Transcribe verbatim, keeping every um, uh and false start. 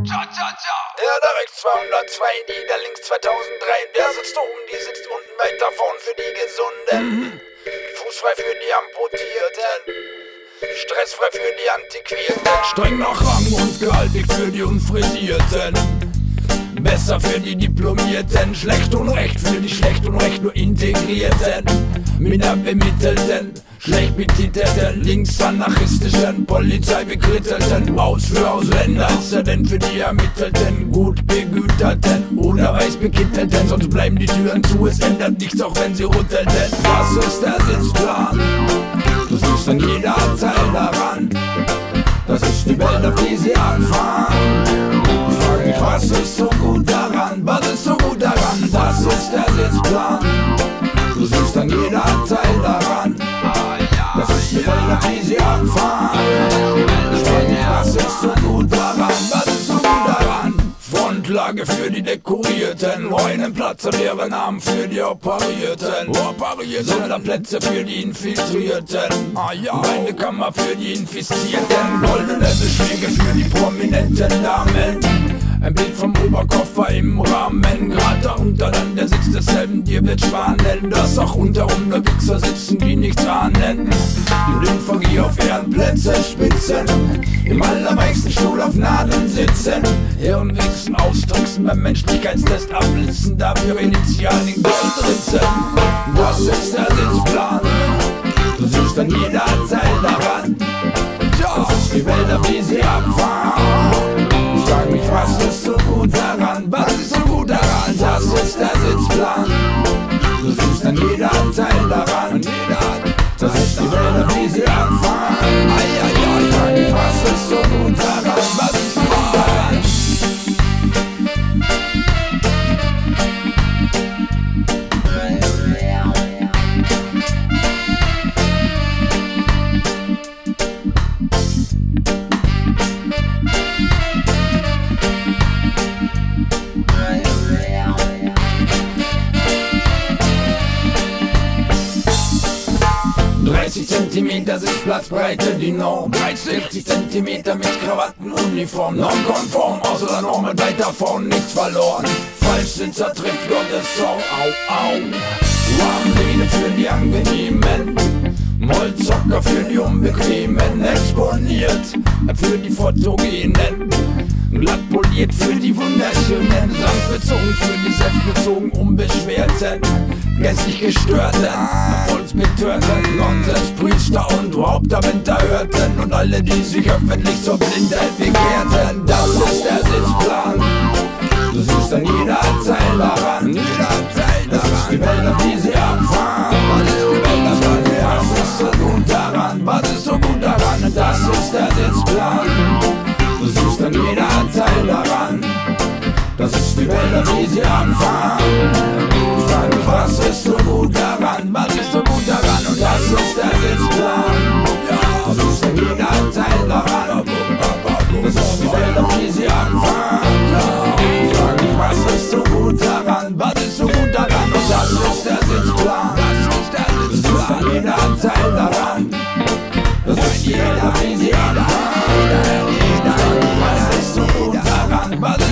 Tja, tja, tja. Ja, da rechts zweihundertzwei, die da links zweitausenddrei. Wer sitzt oben, die sitzt unten, weiter vorn für die Gesunden. Fußfrei für die Amputierten, stressfrei für die Antiquierten. Streng nach Rang und gehaltlich für die Unfrisierten. Besser für die Diplomierten, schlecht und recht für die schlecht und recht nur Integrierten. Minderbemittelten, schlecht betitelten, linksanarchistischen, Polizeibekrittelten, Aus für Ausländer, ist er denn für die Ermittelten, gut begüterten oder weiß bekittelten, sonst bleiben die Türen zu, es ändert nichts, auch wenn sie rüttelten. Das ist der Sitzplan, du siehst an jeder Teil daran, das ist die Welt, auf die sie abfahren. Ich frag mich, was ist so gut daran, was ist so gut daran, das ist der Sitzplan. Du siehst an jeder Teil daran, das ist die Welt, auf die sie abfahren. Ich frag mich, was ist so gut daran, was ist so gut daran. Frontlage für die Dekorierten, einen Platz an ihren Namen für die Operierten, Operierten. Sonderplätze für die Infiltrierten, ah, ja. Eine Kammer für die Infizierten, goldene Beschläge für die prominenten Damen. Ein Bild vom Oberkoffer im Rahmen, grad darunter dann der Sitz desselben Dirblitz-Schwanen, dass auch unterum nur Wichser sitzen, die nichts ahnen. Die Lymphagie auf Ehrenplätze spitzen, im allerweichsten Stuhl auf Nadeln sitzen, Hirnwichsen austricksen, beim Menschlichkeitstest abblitzen, dafür Initialen in Goldritzen. Das ist der Sitzplan, du siehst an jeder Teil daran, das ist die Welt, auf die sie abfahren. Ich frag mich, was ist so gut daran, was ist so gut daran, das ist der Sitzplan. Du siehst an jeder Teil daran, das ist die Welt, auf die sie abfahren. Ich frag mich, was ist so gut daran, was ist so gut daran. dreißig Zentimeter Sitzplatzbreite, die Norm. sechzig Zentimeter mit Krawattenuniform. Nonkonform, außer der Norm mit weiter vorn nichts verloren. Falschsitzer trifft Gottes Zorn, au, au. Warmlehne für die Angenehmen, Mollzocker für die Unbequemen. Exponiert für die Photogenen, glatt poliert für die Wunderschönen. Sanftbezogen für die selbstbezogen Unbeschwerten, gänzlich Gestörten, Volksbetörten, Nonsenspriester und Hauptamenter hörten und alle, die sich öffentlich zur Blindheit bekehrten. Das ist der Sitzplan, du siehst an jeder Teil daran, das ist die Welt, auf die sie abfahren. Was ist so gut daran, was ist so gut daran, das ist der Sitzplan. Du siehst an jeder Teil daran, das ist die Welt, auf die sie abfahren. Ich frag mich, was ist so gut daran, was ist so gut daran, und das ist der Sitzplan. Du siehst an jeder Teil daran, das ist die Welt, auf die sie abfahren. Ich frag mich, was ist so gut daran, was ist so gut daran, und das ist der Sitzplan. Du siehst an jeder Teil daran, das ist die Welt, auf die sie abfahren. Was ist so gut daran, was